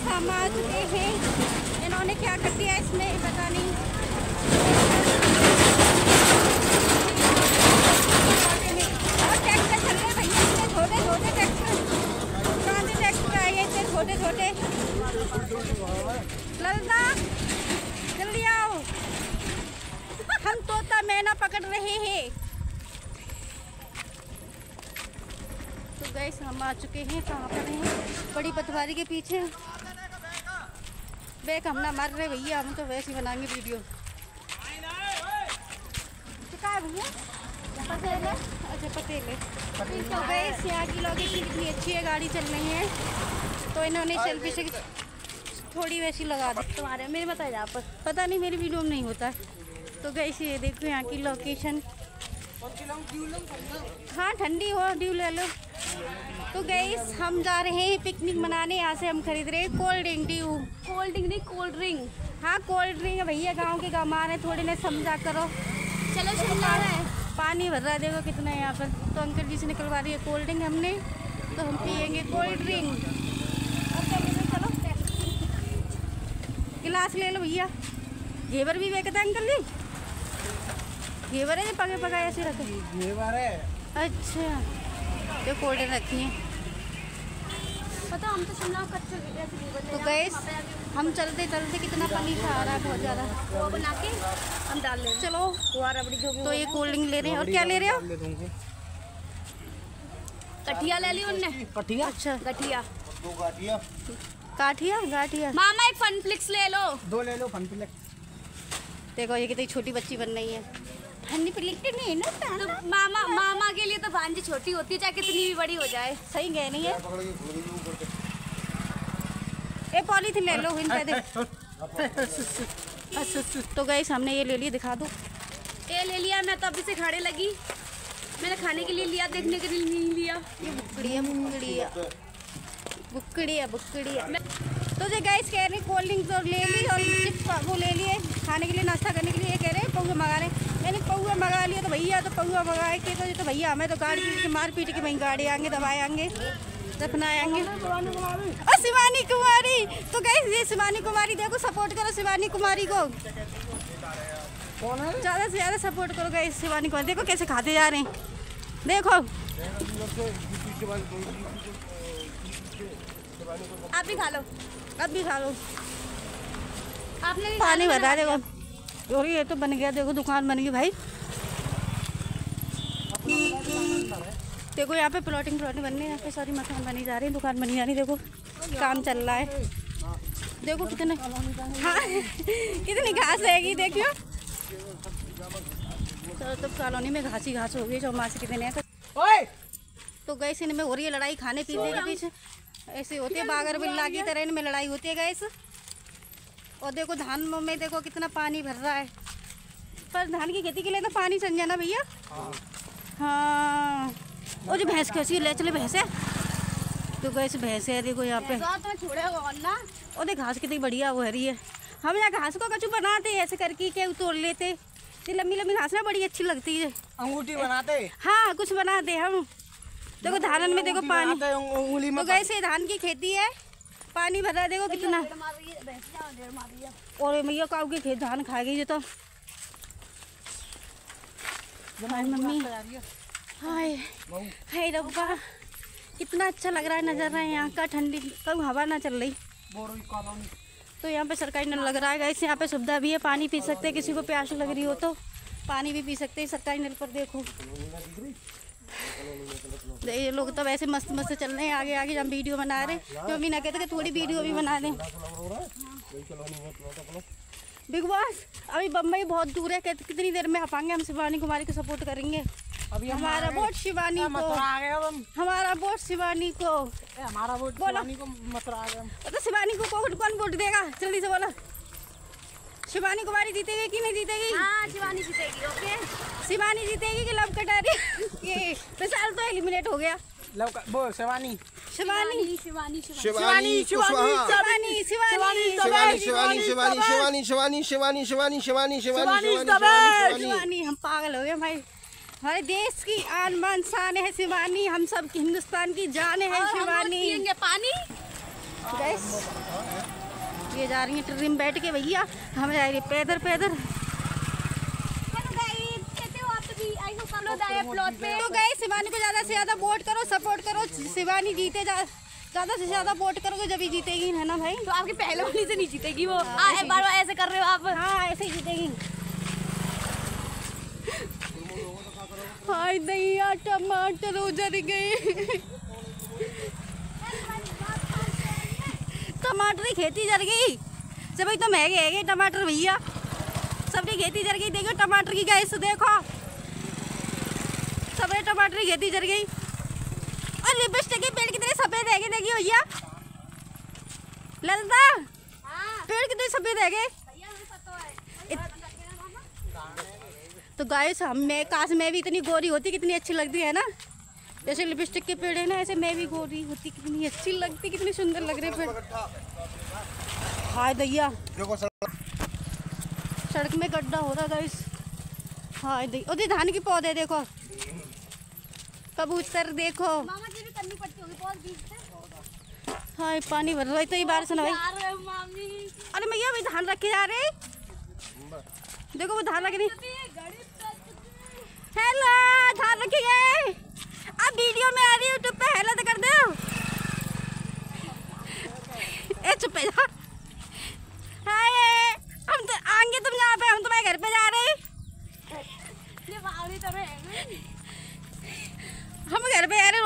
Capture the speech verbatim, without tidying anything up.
हम आ चुके हैं। इन्होंने क्या कर दिया इसमें पता नहीं। और ट्रैक्टर चल रहे भैया, इतने छोटे छोटे ट्रैक्टर, कहाँ से ट्रैक्टर आए हैं इतने छोटे छोटे। ललना जल्दी आओ, हम तोता मैना पकड़ रहे हैं। तो गैस हम आ चुके हैं, कहाँ पर हैं? बड़ी पटवारी के पीछे। बैक हम ना मार रहे भैया, हम तो वैसे ही बनाएंगे वीडियो। क्या है भैया? पटेल। अच्छा पटेल। तो गैस यहाँ की लोकेशन कितनी अच्छी है, गाड़ी चल रही है तो इन्होंने सेल्फी से थोड़ी वैसी लगा दी। तुम्हारे मेरे बताया यहाँ पर पता नहीं, मेरी वीडियो में नहीं होता। तो गैस ये देखो यहाँ की लोकेशन। हाँ ठंडी हो, ड्यू ले लो। तो गैस हम जा रहे हैं पिकनिक मनाने। यहाँ से हम खरीद रहे हैं cold drink. Dew cold drink नहीं, कोल्ड ड्रिंक। हाँ कोल्ड ड्रिंक है भैया, गांव के गाँव है, थोड़ी ना समझा करो। चलो शिमला है, पानी भर रहा है देखो कितना है यहाँ पर। तो अंकल जी से निकलवा रही है कोल्ड ड्रिंक हमने, तो हम पियेंगे कोल्ड ड्रिंक। चलो गिलास ले लो भैया। घेवर भी बेचता है अंकल जी? घेवर है पके पका ऐसे रखे? घेवर है। अच्छा जो कोल्ड ड्रिंक रखी है पता, हम तो शिमला कच्चे। तो गैस हम चलते चलते कितना पानी खा रहा है, बहुत ज़्यादा। वो बना के हम डाल लें। चलो तो ये कोल्ड ड्रिंक ले रहे हैं। और क्या ले रहे हो? कठिया ले ली उनने। कठिया? अच्छा गठिया। दो गाठिया। काठिया गाठिया। मामा एक फनफ्लिक्स ले लो। दो ले लो फनफ्लिक्स। देखो ये कितनी छोटी बच्ची बन रही है। ठंडी प्लेट नहीं है ना तो मामा मामा के लिए तो भांजी छोटी होती है, चाहे कितनी भी बड़ी हो जाए। सही कह नहीं है। ए पॉलीथिन ले लो इन पे दे। तो गैस हमने ये ले लिया, दिखा दो। ये ले लिया, मैं तो अभी से खाने लगी। मैंने खाने के लिए लिया, देखने के लिए नहीं लिया। ये बुकड़िया बुकड़िया बुकड़िया बुकड़िया। तो जो गैस कह रहे कोल्ड ड्रिंक तो ले ली और चिप्स वो ले लिए खाने के लिए, नाश्ता करने के लिए। ये कह रहे हैं पौवा मंगा रहे। मैंने पौवा मंगा लिया तो भैया तो पौवा मंगाए के तो, तो भैया हमें तो गाड़ी पीट के मार पीट के वहीं गाड़ी आएंगे, दबाए आएंगे, दफनाए आएंगे। और शिवानी कुमारी, तो गैस ये शिवानी कुमारी देखो, सपोर्ट करो शिवानी कुमारी को, ज़्यादा से ज़्यादा सपोर्ट करो गैस शिवानी कुमारी। देखो कैसे खाते जा रहे हैं, देखो आप भी खा लो, अब भी खा लो। आपने पानी बता देखो। और ये तो बन गया, देखो दुकान बन गई भाई। देखो यहाँ पे प्लॉटिंग प्लॉटिंग बनने, यहाँ पे सारी मकान बनी जा रही है, दुकान बनी जा रही है। देखो काम चल रहा है, देखो कितने हाँ कितनी घास रहेगी देखियो। तो, तो कॉलोनी में घास ही घास हो गई चौमास के दिन है। तो गैस इनमें हो रही है लड़ाई खाने पीने के पीछे। ऐसे होती है बागर बिल्ला की तरह इनमें लड़ाई होती है गैस। और देखो धान में देखो कितना पानी भर रहा है, पर धान की खेती के लिए तो पानी चल जाना भैया। हाँ और जो भैंस कैसी ले चले भैंस है, तो गैस भैंस है देखो यहाँ पे। और देख घास कितनी बढ़िया वो हरी है। हम यहाँ घास को कचू बनाते हैं ऐसे करके के तोड़ लेते, लम्बी लम्बी घास ना बड़ी अच्छी लगती है। अंगूठी बनाते, हाँ कुछ बनाते हम। देखो धान में देखो पानी, तो गैसे धान की खेती है, पानी भर रहा है देखो कितना। और भैया काऊ के खेत धान खा गई तो मम्मी। हाय हाय रब्बा, कितना अच्छा लग रहा है नज़ारा यहाँ का। ठंडी कभी हवा ना चल रही। तो यहाँ पे सरकारी नल लग रहा है गैस, यहाँ पे सुविधा भी है, पानी पी सकते हैं, किसी को प्यास लग रही हो तो पानी भी पी सकते हैं सरकारी नल पर। देखो ये लोग तो वैसे मस्त मस्त चल रहे हैं आगे आगे, हम वीडियो बना रहे हैं। तो अभी ना कहते कि थोड़ी वीडियो भी बना दें। बिग बॉस अभी बम्बई बहुत दूर है, कहते कितनी देर में आ पाएंगे। हम शिवानी कुमारी को सपोर्ट करेंगे। अभी हमारा वोट शिवानी को, हमारा वोट शिवानी को, हमारा वोट शिवानी को मत आ गए। तो शिवानी को कौन वोट देगा जल्दी से बोलो। शिवानी कुमारी जीतेगी कि नहीं जीतेगी? हाँ शिवानी जीतेगी। ओके शिवानी जीतेगी कि लव कटारी ये विशाल तो एलिमिनेट हो गया। लव वो शिवानी शिवानी शिवानी शिवानी शिवानी शिवानी शिवानी शिवानी शिवानी शिवानी शिवानी शिवानी शिवानी शिवानी शिवानी शिवानी। हम पागल हो गए भाई, हमारे देश की आन बान शान है शिवानी, हम सब हिंदुस्तान की जान है शिवानी। पानी गैस ये जा रही है ट्रेन में बैठ के भैया, हम जा रही है पैदल पैदल। तो गाइस शिवानी को ज़्यादा से ज़्यादा वोट करो, सपोर्ट करो, शिवानी जीते, जा ज़्यादा से ज़्यादा वोट करोगे जब ही जीतेगी, है ना भाई। तो आपके पहले वाली से नहीं जीतेगी वो। हाँ, ऐसे, बार ऐसे कर रहे हो आप। हाँ ऐसे ही जीतेगी। हाय दैया टमाटर उजड़ गए। टमाटर की खेती जर गई, जब तो महंगे है टमाटर भैया, सबकी खेती जर गई। देखो टमाटर की गैस देखो, सबरे टमाटर की खेती जर गई। और लिपस्टिक के पेड़ कितने सफेद है देखिए भैया, ललता पेड़ कितने सफेद है। तो गाइस हम मैं काश मैं भी इतनी गोरी होती, कितनी अच्छी लगती है ना। जैसे लिपस्टिक के पेड़ है ना, ऐसे मैं भी गोरी होती, कितनी अच्छी लगती, कितनी सुंदर लग रहे पेड़। हाय दैया सड़क में गड्ढा हो रहा गाइस। हाय दैया उधर धान की पौधे देखो, कबूतर देखो। मामा जी भी करनी पड़ती होगी बहुत बीच से। हाय पानी भर रहा है, तो ये बारिश ना भाई। अरे भैया भाई धान रखे जा रहे, देखो वो धान रखे नहीं। हेलो धान रखे गए, अब वीडियो में आ रही है यूट्यूब पे, हेलो तो कर दो। ए चुप जा। हाय हम तो आएंगे तुम यहाँ पे, हम तुम्हारे घर पे जा रहे हैं। हम घर पे आ रहे